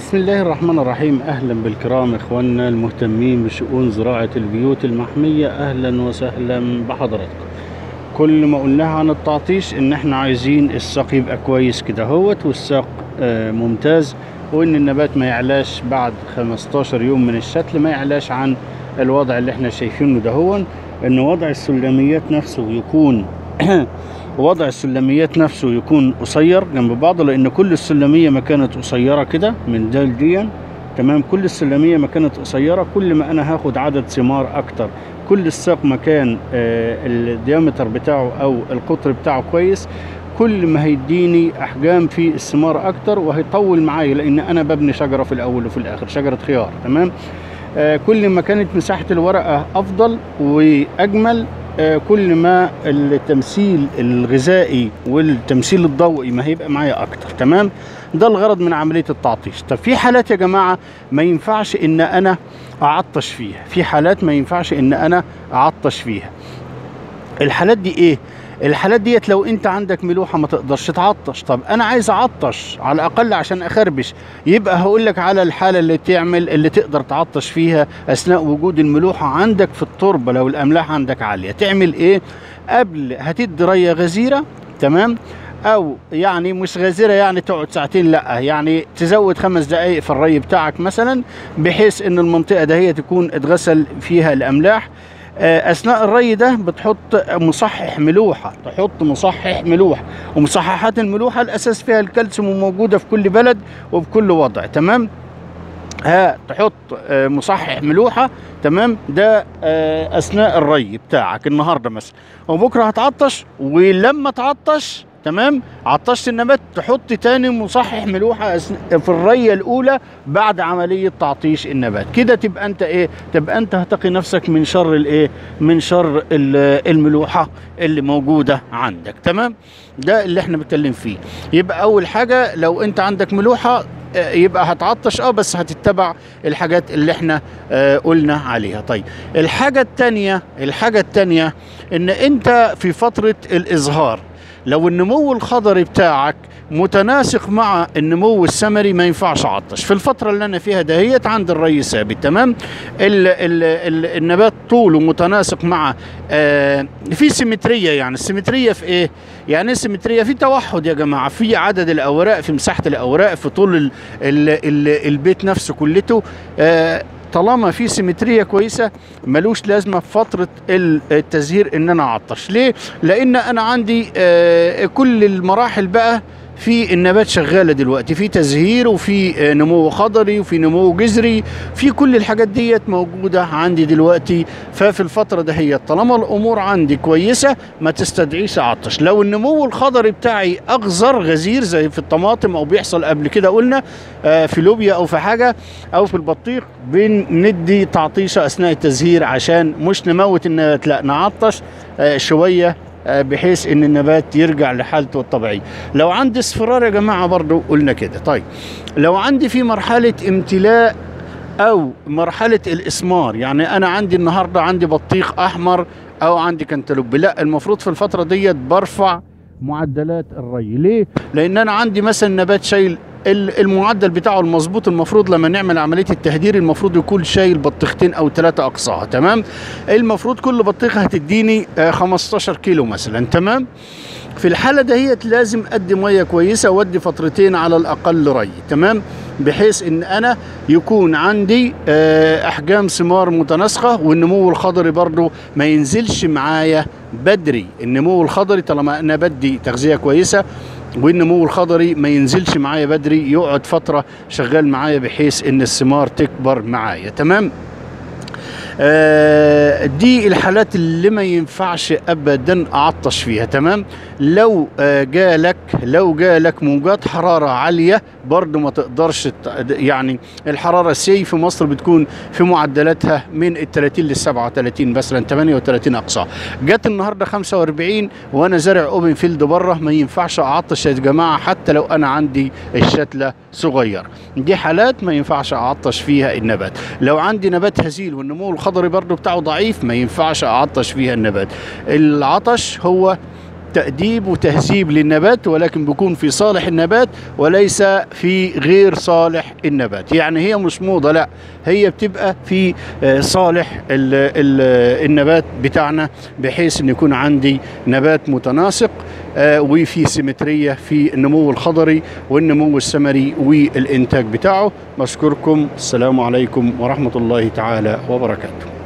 بسم الله الرحمن الرحيم. أهلا بالكرام إخواننا المهتمين بشؤون زراعة البيوت المحمية، أهلا وسهلا بحضراتكم. كل ما قلناها عن التعطيش إن إحنا عايزين الساق يبقى كويس كده هوت، والساق ممتاز، وإن النبات ما يعلاش بعد 15 يوم من الشتل، ما يعلاش عن الوضع اللي إحنا شايفينه ده. هو إن وضع السلميات نفسه يكون وضع السلميات نفسه يكون قصير جنب بعضه، لان كل السلميه ما كانت قصيره كده من ده لديا، تمام. كل السلميه ما كانت قصيره، كل ما انا هاخد عدد ثمار اكتر، كل الساق ما كان الديامتر بتاعه او القطر بتاعه كويس، كل ما هيديني احجام في الثمار اكتر وهيطول معايا، لان انا ببني شجره في الاول وفي الاخر، شجره خيار، تمام. كل ما كانت مساحه الورقه افضل واجمل، كل ما التمثيل الغذائي والتمثيل الضوئي ما هيبقى معايا اكتر، تمام. ده الغرض من عملية التعطيش. طب في حالات يا جماعة ما ينفعش ان انا اعطش فيها، في حالات ما ينفعش ان انا اعطش فيها. الحالات دي ايه؟ الحالات ديت لو انت عندك ملوحه ما تقدرش تعطش. طب انا عايز اعطش على الاقل عشان اخربش، يبقى هقول لك على الحاله اللي تقدر تعطش فيها اثناء وجود الملوحه عندك في التربه. لو الاملاح عندك عاليه تعمل ايه؟ قبل هتدي ريه غزيره، تمام، او يعني مش غزيره يعني تقعد ساعتين، لا، يعني تزود 5 دقائق في الري بتاعك مثلا، بحيث ان المنطقه ده هي تكون اتغسل فيها الاملاح. اثناء الري ده بتحط مصحح ملوحه، تحط مصحح ملوحه، ومصححات الملوحه الاساس فيها الكالسيوم، وموجوده في كل بلد وبكل وضع، تمام. تحط مصحح ملوحه، تمام، ده اثناء الري بتاعك النهارده مثلا، وبكره هتعطش، ولما تعطش، تمام، عطشت النبات، تحط تاني مصحح ملوحه في الريه الاولى بعد عمليه تعطيش النبات. كده تبقى انت ايه؟ تبقى انت هتقي نفسك من شر الايه؟ من شر الملوحه اللي موجوده عندك، تمام. ده اللي احنا بنتكلم فيه. يبقى اول حاجه لو انت عندك ملوحه يبقى هتعطش، بس هتتبع الحاجات اللي احنا قلنا عليها. طيب الحاجه التانيه ان انت في فتره الازهار، لو النمو الخضري بتاعك متناسق مع النمو الثمري ما ينفعش عطش. في الفترة اللي أنا فيها دهيت عند الري ثابت، تمام، النبات طوله متناسق مع في سيمترية. يعني السيمترية في إيه؟ يعني السيمترية في توحد يا جماعة، في عدد الأوراق، في مساحة الأوراق، في طول البيت نفسه كلته. طالما في سيمترية كويسة ملوش لازمة في فترة التزهير ان انا اعطش. ليه؟ لان انا عندي كل المراحل بقى في النبات شغالة دلوقتي، في تزهير وفي نمو خضري وفي نمو جذري، في كل الحاجات ديت موجودة عندي دلوقتي. ففي الفترة دهيت طالما الامور عندي كويسة ما تستدعيش اعطش. لو النمو الخضري بتاعي اغزر غزير زي في الطماطم، او بيحصل قبل كده قلنا في لوبيا او في حاجة او في البطيخ، بندي تعطيشة اثناء التزهير عشان مش نموت النبات، لا، نعطش شوية بحيث ان النبات يرجع لحالته الطبيعيه. لو عندي اصفرار يا جماعه برضو قلنا كده. طيب لو عندي في مرحله امتلاء او مرحله الاسمار، يعني انا عندي النهارده عندي بطيخ احمر او عندي كنتالوب، لا، المفروض في الفتره ديت برفع معدلات الري. ليه؟ لان انا عندي مثلا نبات شايل المعدل بتاعه المظبوط، المفروض لما نعمل عمليه التهدير المفروض يكون شايل بطيختين او 3 اقصاها، تمام. المفروض كل بطيخه هتديني 15 كيلو مثلا، تمام. في الحاله دهيت لازم ادي ميه كويسه وادي فترتين على الاقل ري، تمام، بحيث ان انا يكون عندي احجام ثمار متناسقه، والنمو الخضري برضو ما ينزلش معايا بدري. النمو الخضري طالما انا بدي تغذيه كويسه، والنمو الخضري ما ينزلش معايا بدري، يقعد فتره شغال معايا بحيث ان الثمار تكبر معايا، تمام. دي الحالات اللي ما ينفعش ابدا اعطش فيها، تمام. لو جالك موجات حراره عاليه برضو ما تقدرش، يعني الحراره في مصر بتكون في معدلاتها من ال 30 لل 37 مثلا، 38 اقصى. جت النهارده 45 وانا زارع اوبن فيلد بره، ما ينفعش اعطش يا جماعه حتى لو انا عندي الشتله صغير. دي حالات ما ينفعش اعطش فيها النبات. لو عندي نبات هزيل والنمو الخضري برضو بتاعه ضعيف ما ينفعش اعطش فيها النبات. العطش هو تأديب وتهذيب للنبات، ولكن بيكون في صالح النبات وليس في غير صالح النبات. يعني هي مش موضة، لا، هي بتبقى في صالح النبات بتاعنا، بحيث ان يكون عندي نبات متناسق وفي سيمترية في النمو الخضري والنمو الثمري والإنتاج بتاعه. بشكركم، السلام عليكم ورحمة الله تعالى وبركاته.